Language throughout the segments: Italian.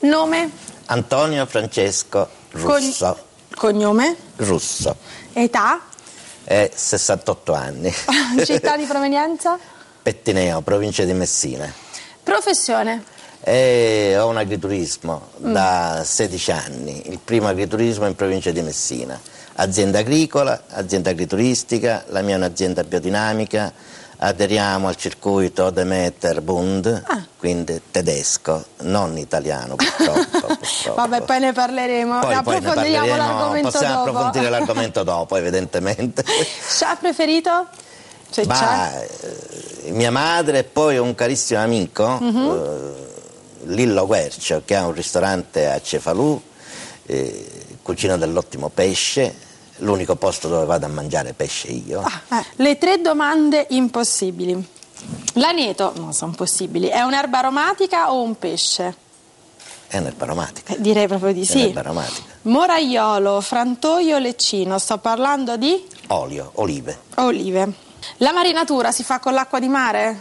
Nome? Antonio Francesco Russo. Cognome? Russo. Età? 68 anni. Città di provenienza? Pettineo, provincia di Messina. Professione? Ho un agriturismo da 16 anni, il primo agriturismo in provincia di Messina. Azienda agricola, azienda agrituristica, la mia è un'azienda biodinamica, aderiamo al circuito Demeter Bund, quindi tedesco, non italiano purtroppo. Vabbè, poi ne parleremo, Poi approfondiamo l'argomento possiamo dopo. approfondire l'argomento dopo, evidentemente. Chef preferito? Se c'è. Mia madre e poi un carissimo amico, Lillo Quercio, che ha un ristorante a Cefalù, cucina dell'ottimo pesce, l'unico posto dove vado a mangiare pesce io. Le 3 domande impossibili. L'aneto, no, sono possibili, è un'erba aromatica o un pesce? È un'erba aromatica. Direi proprio di sì. È un'erba aromatica. Moraiolo, frantoio, leccino, sto parlando di? Olio, olive. Olive. La marinatura si fa con l'acqua di mare?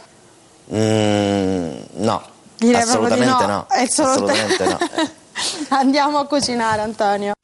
No, Direi assolutamente proprio di no. È solo Assolutamente no. Andiamo a cucinare, Antonio.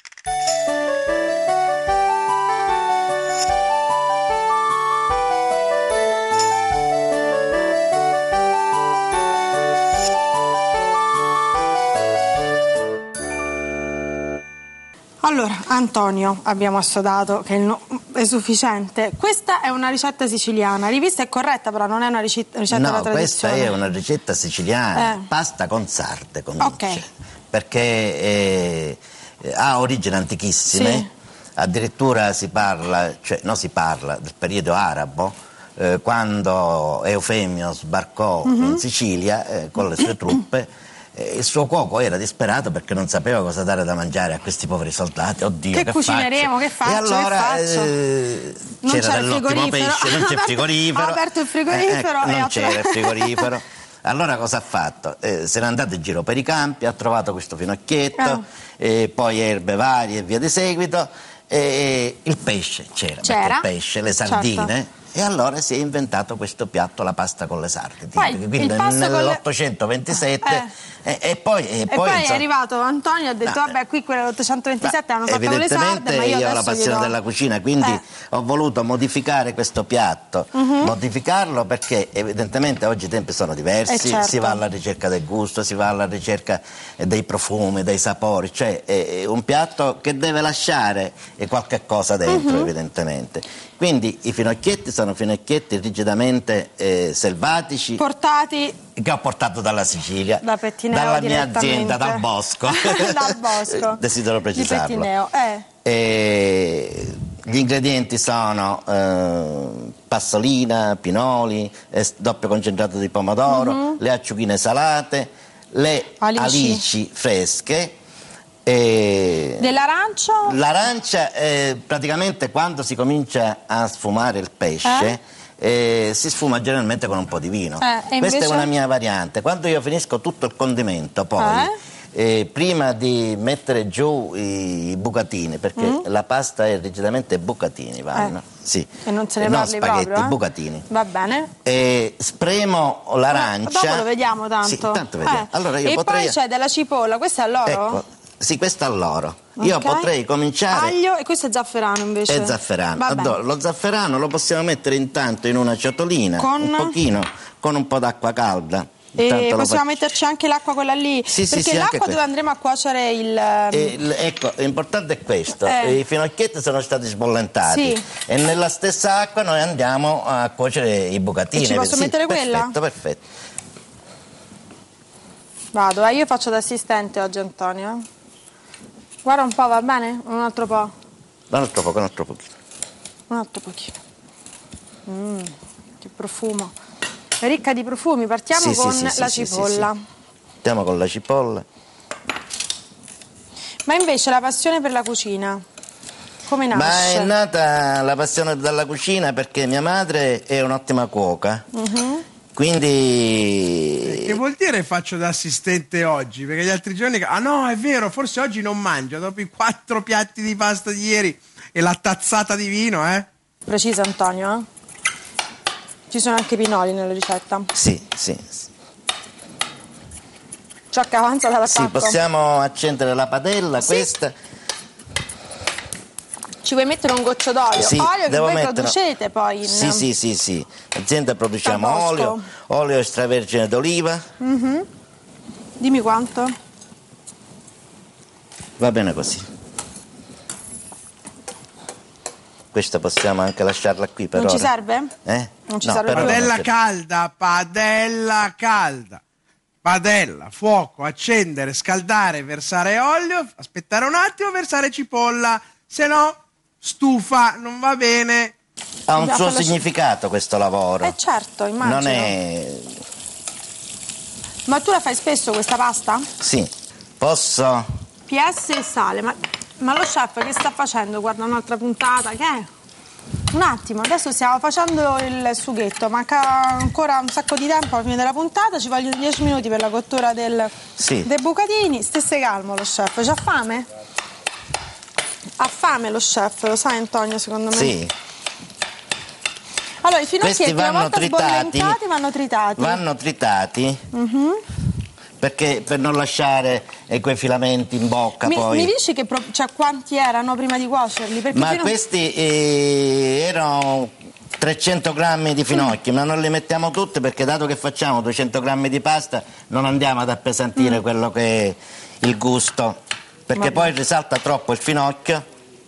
Allora, Antonio, abbiamo assodato che è sufficiente. Questa è una ricetta siciliana, rivista è corretta, però non è una ricetta della tradizione. No, questa è una ricetta siciliana, pasta con sarde, comincia, perché ha origini antichissime, sì. Addirittura si parla del periodo arabo, quando Eufemio sbarcò in Sicilia con le sue truppe. Il suo cuoco era disperato perché non sapeva cosa dare da mangiare a questi poveri soldati. Oddio, che cucineremo, che faccio? E allora c'era dell'ottimo pesce, non c'è frigorifero. Ha aperto il frigorifero non c'era il frigorifero. Allora cosa ha fatto? Se n'è andato in giro per i campi, ha trovato questo finocchietto, poi erbe varie e via di seguito. Il pesce c'era. Perché il pesce, le sardine. Certo. E allora si è inventato questo piatto, la pasta con le sarde. Quindi nell'827 e poi è arrivato Antonio e ha detto vabbè, qui quell'827 hanno fatto con le sarde, ma io ho la passione della cucina, quindi ho voluto modificare questo piatto, modificarlo perché evidentemente oggi i tempi sono diversi, certo. Si va alla ricerca del gusto, si va alla ricerca dei profumi, dei sapori, cioè è un piatto che deve lasciare qualche cosa dentro, evidentemente. Quindi i finocchietti sono finocchietti rigidamente selvatici, portati, che ho portato dalla Sicilia, da Pettineo, dalla mia azienda, dal Bosco. Dal Bosco. Desidero precisarlo. Di Pettineo. Gli ingredienti sono passolina, pinoli, doppio concentrato di pomodoro, le acciughine salate, le alici fresche. Dell'arancio? L'arancia praticamente quando si comincia a sfumare il pesce si sfuma generalmente con un po' di vino. Questa è una mia variante. Quando io finisco tutto il condimento poi prima di mettere giù i bucatini, perché la pasta è rigidamente bucatini, vanno. Sì. E non se ne non parli spaghetti, proprio, bucatini. Va bene. Spremo l'arancia. Dopo lo vediamo tanto. Sì, tanto vediamo. Allora io poi c'è della cipolla, questa è all'oro? Ecco. Sì, questo è all'oro. Io potrei cominciare. Aglio e questo è zafferano invece. È zafferano. Lo zafferano lo possiamo mettere intanto in una ciotolina, un pochino, con un po' d'acqua calda. E possiamo metterci anche l'acqua quella lì? Perché l'acqua dove andremo a cuocere ecco, l'importante è questo. I finocchietti sono stati sbollentati e nella stessa acqua noi andiamo a cuocere i bucatini. E ci posso mettere quella? Perfetto. Vado, io faccio da assistente oggi, Antonio. Guarda un po', va bene? Un altro po'? Un altro pochino. Un altro pochino. Che profumo. È ricca di profumi, partiamo con la cipolla. Partiamo con la cipolla. Ma invece la passione per la cucina, come nasce? Ma è nata la passione della cucina perché mia madre è un'ottima cuoca. Quindi... Che vuol dire faccio da assistente oggi? Perché gli altri giorni... Ah no, è vero, forse oggi non mangio, dopo i 4 piatti di pasta di ieri e la tazzata di vino, Preciso, Antonio, Ci sono anche pinoli nella ricetta? Sì. Ciò che avanza dall'attacco. Sì, possiamo accendere la padella, sì. Questa. Ci vuoi mettere un goccio d'olio? Sì, olio che voi producete poi in... Sì. Azienda produciamo olio extravergine d'oliva. Dimmi quanto? Va bene così. Questa possiamo anche lasciarla qui per ora. Non ci serve? Non ci serve. Padella calda, padella calda. Padella, fuoco, accendere, scaldare, versare olio, aspettare un attimo, versare cipolla, se no stufa, non va bene. Ha un suo significato questo lavoro. Certo, immagino. Non è... Ma tu la fai spesso questa pasta? Sì, posso... PS e sale, ma lo chef che sta facendo? Guarda un'altra puntata, che è? Un attimo, adesso stiamo facendo il sughetto, manca ancora un sacco di tempo alla fine della puntata, ci vogliono 10 minuti per la cottura dei bucatini. Stesse calmo lo chef, c'ha fame? Ha fame lo chef, lo sai Antonio, secondo me? Sì. Allora, i finocchietti una volta sbollentati vanno tritati. Vanno tritati. Perché per non lasciare quei filamenti in bocca poi. Mi dici che quanti erano prima di cuocerli? Perché questi erano 300 grammi di finocchi, ma non li mettiamo tutti perché dato che facciamo 200 grammi di pasta non andiamo ad appesantire quello che è il gusto, perché poi risalta troppo il finocchio.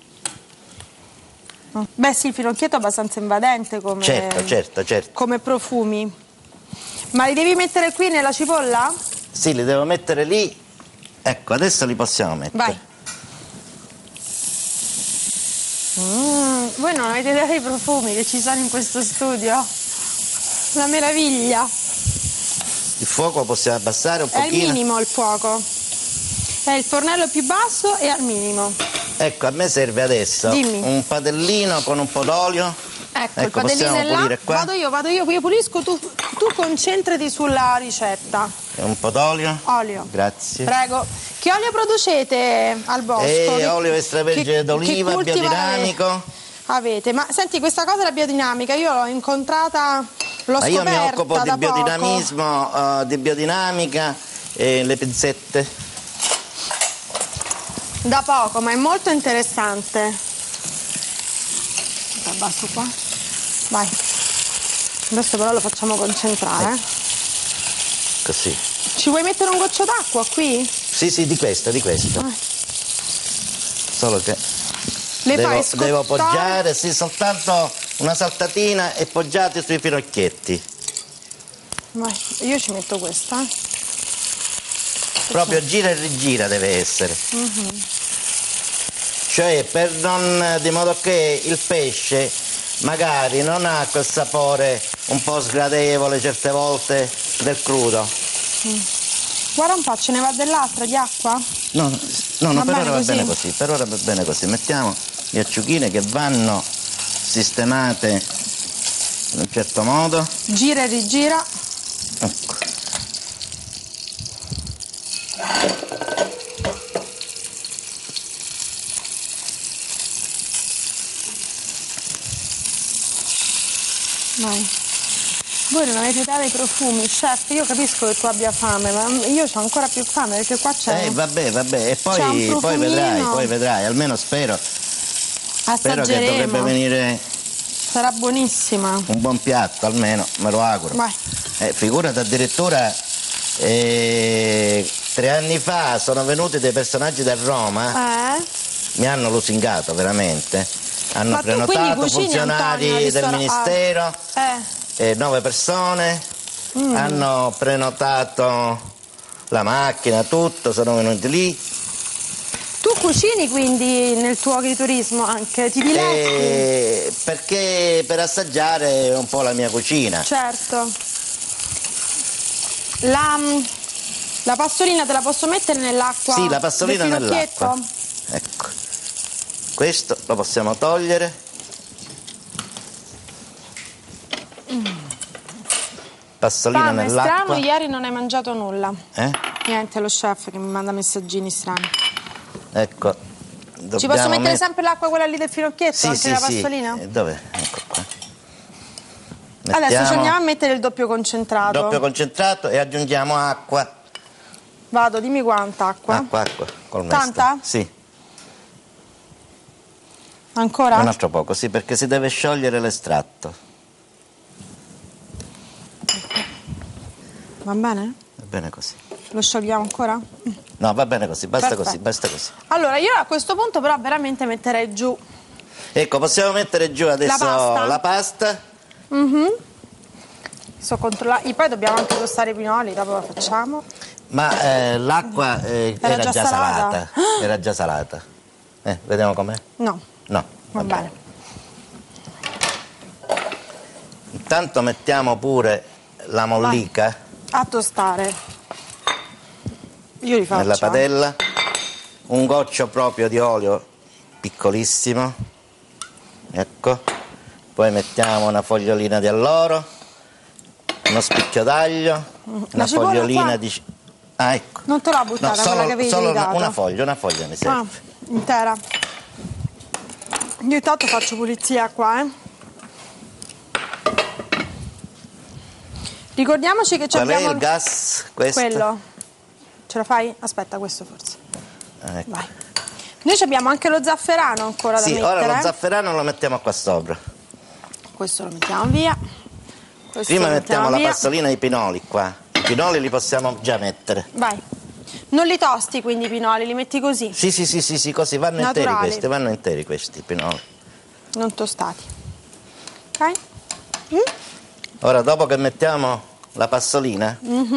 Beh sì, il finocchietto è abbastanza invadente come, certo. come profumi. Ma li devi mettere qui nella cipolla? Sì, li devo mettere lì. Ecco, adesso li possiamo mettere. Vai. Voi non avete idea dei profumi che ci sono in questo studio? Una meraviglia. Il fuoco possiamo abbassare un pochino? È al minimo il fuoco. È il fornello più basso e al minimo. Ecco, a me serve adesso un padellino con un po' d'olio. Ecco, il padellino è là. Vado io pulisco, tu concentrati sulla ricetta. E un po' d'olio? Olio. Grazie. Prego. Che olio producete al bosco? Olio extravergine d'oliva, biodinamico. Avete, ma senti, questa cosa della biodinamica, io l'ho incontrata, l'ho scoperta. Io mi occupo di biodinamismo, di biodinamica e le pinzette. Da poco, ma è molto interessante. Abbasso qua. Vai. Adesso però lo facciamo concentrare. Così. Ci vuoi mettere un goccio d'acqua qui? Sì, di questo. Solo che devo poggiare, soltanto una saltatina e poggiati sui finocchietti. Vai, io ci metto questa. Proprio gira e rigira deve essere. Cioè di modo che il pesce magari non ha quel sapore un po' sgradevole certe volte del crudo. Guarda un po', ce ne va dell'altra di acqua? No, per ora va bene così. Per ora va bene così. Mettiamo le acciughine che vanno sistemate in un certo modo. Gira e rigira. Ecco. Vai. Voi non avete idea dei profumi, chef, io capisco che tu abbia fame, ma io ho ancora più fame perché qua c'è... vabbè, e poi vedrai, almeno spero che dovrebbe venire... Sarà buonissima. Un buon piatto, almeno, me lo auguro. Vai. Figurati, addirittura 3 anni fa sono venuti dei personaggi da Roma, mi hanno lusingato veramente, hanno prenotato funzionari Antonio, del ministero, 9 persone, hanno prenotato la macchina, tutto, sono venuti lì. Tu cucini quindi nel tuo agriturismo anche? Ti diletti? Perché per assaggiare un po' la mia cucina. Certo. La pastolina te la posso mettere nell'acqua? Sì, la pastolina nell'acqua. Ecco. Questo lo possiamo togliere. Pastolina nell'acqua. Strano, ieri non hai mangiato nulla. Niente, lo chef che mi manda messaggini strani. Ecco. Ci posso mettere sempre l'acqua quella lì del finocchietto? Sì, anche la pastolina? Dove? Ecco qua. Adesso ci andiamo a mettere il doppio concentrato. Doppio concentrato e aggiungiamo acqua. Vado, dimmi quanta acqua. Acqua, col mestolo. Tanta? Sì. Ancora? Un altro poco, sì, perché si deve sciogliere l'estratto. Va bene? Va bene così. Lo sciogliamo ancora? No, va bene così, basta Perfetto. così, basta così. Allora, io a questo punto però veramente metterei giù. Ecco, possiamo mettere giù adesso la pasta. So controllare. Poi dobbiamo anche tostare i pinoli, dopo lo facciamo. Ma l'acqua era già salata. Era già salata. Vediamo com'è? No. No. Va bene. Intanto mettiamo pure la mollica. A tostare. Io li faccio. Nella padella. Un goccio proprio di olio piccolissimo. Ecco. Poi mettiamo una fogliolina di alloro, uno spicchio d'aglio, una fogliolina di... Ah, ecco. Non te l'ho buttata, quella che avevi solo dato. una foglia mi serve. Intera. Io intanto faccio pulizia qua, Ricordiamoci che Qual abbiamo... è il gas? Questo? Quello. Ce la fai? Aspetta, questo forse. Ecco. Vai. Noi abbiamo anche lo zafferano ancora da mettere. Sì, ora lo zafferano lo mettiamo qua sopra. Questo lo mettiamo via. Questo Prima lo mettiamo la via. passolina e i pinoli qua. I pinoli li possiamo già mettere. Vai. Non li tosti quindi i pinoli, li metti così? Sì, così vanno interi questi pinoli. Non tostati. Ok? Ora dopo che mettiamo la passolina,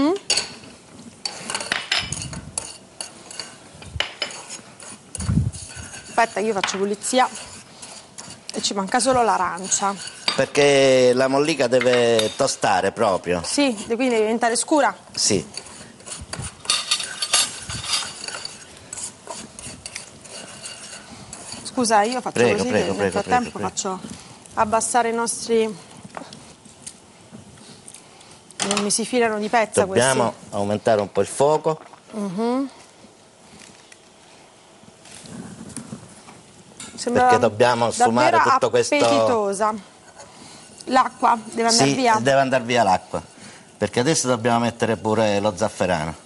aspetta, io faccio pulizia e ci manca solo l'arancia. perché la mollica deve tostare proprio. Sì, quindi deve diventare scura? Sì. Scusa, io faccio così, nel frattempo faccio abbassare i nostri... Non mi si filano di pezza questi. Dobbiamo aumentare un po' il fuoco. Sembra perché dobbiamo sfumare tutto questo... appetitosa. L'acqua deve andare via? Sì, deve andare via l'acqua. Perché adesso dobbiamo mettere pure lo zafferano.